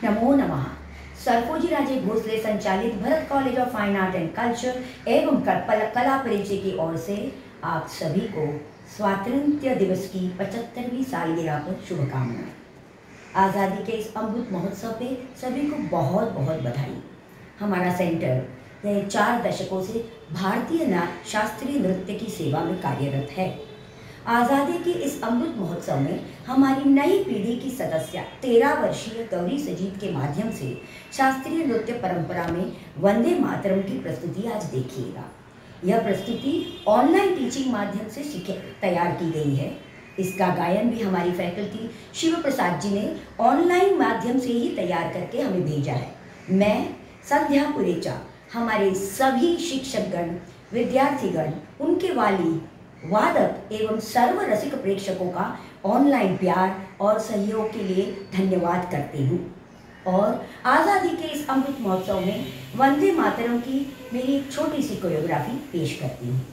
नमो नमः। सरफोजी राजे भोसले संचालित Bharat college of fine art and culture एवं कला परिचय की ओर से आप सभी को स्वातंत्र्य दिवस की 75वीं सालगिरह पर शुभकामनाएं। आज़ादी के इस अमृत महोत्सव पे सभी को बहुत बहुत बधाई। हमारा सेंटर गए 4 दशकों से भारतीय शास्त्रीय नृत्य की सेवा में कार्यरत है। आज़ादी के इस अमृत महोत्सव में हमारी नई पीढ़ी की सदस्य 13 वर्षीय गौरी सजीत के माध्यम से शास्त्रीय नृत्य परंपरा में वंदे मातरम की प्रस्तुति आज देखिएगा। यह प्रस्तुति ऑनलाइन टीचिंग माध्यम से तैयार की गई है। इसका गायन भी हमारी फैकल्टी शिव प्रसाद जी ने ऑनलाइन माध्यम से ही तैयार करके हमें भेजा है। मैं संध्या पुरेचा, हमारे सभी शिक्षकगण, विद्यार्थीगण, उनके वाली, वादक एवं सर्व रसिक प्रेक्षकों का ऑनलाइन प्यार और सहयोग के लिए धन्यवाद करती हूँ और आज़ादी के इस अमृत महोत्सव में वंदे मातरम की मेरी एक छोटी सी कोरियोग्राफी पेश करती हूँ।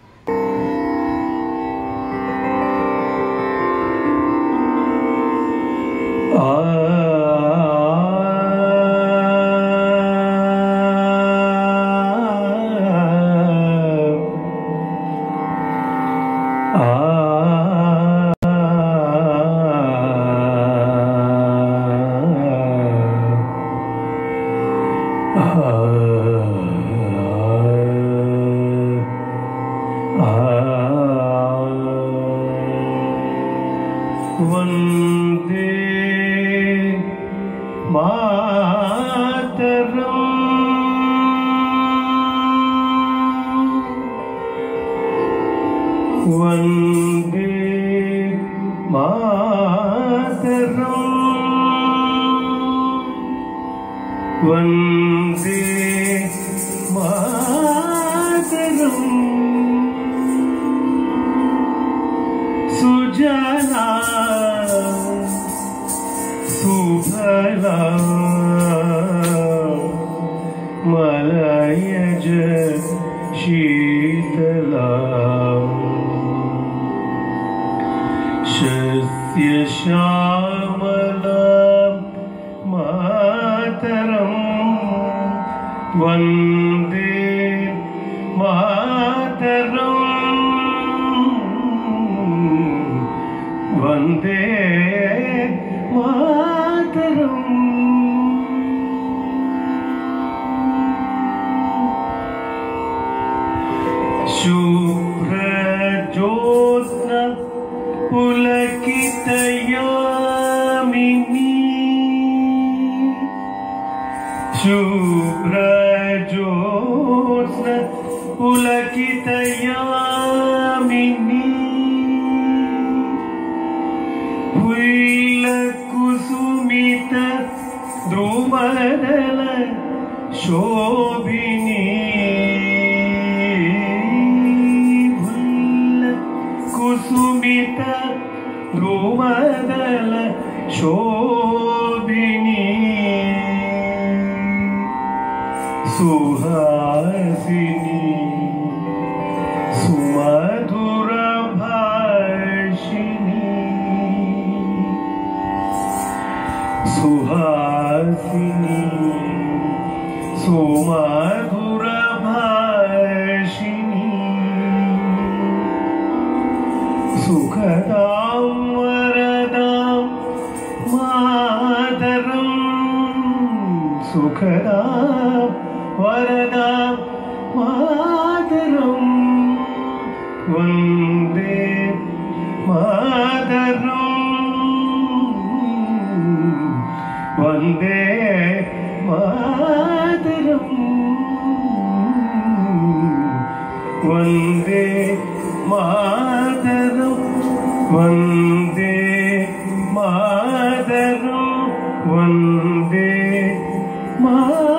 वंदे मातरम, वंदे मातरम, वंदे मातरम। सुजला सुफला मलयज शीतला, शस्य श्यामला मातरम, वंदे मातरम, वंदे मातरम। शुभ्रज्योत्स्ना पुलकितयामिनी, शुभ्रज्योत्स्ना पुलकितयामिनी, कुसुमित द्रुमदल शोभिनी, कुसुमित द्रुमदल शोभिनी, सुहासिनी सुमधुर भाषिनी, सुहासिनी सुमधुर भाषिनी, सुखदां वरदां मातरं, सुखदां वरदां मातरं, वन्दे मातरं, वन्दे मातरं, वन्दे मातरं, वन्दे मातरं, वन्दे मातरं।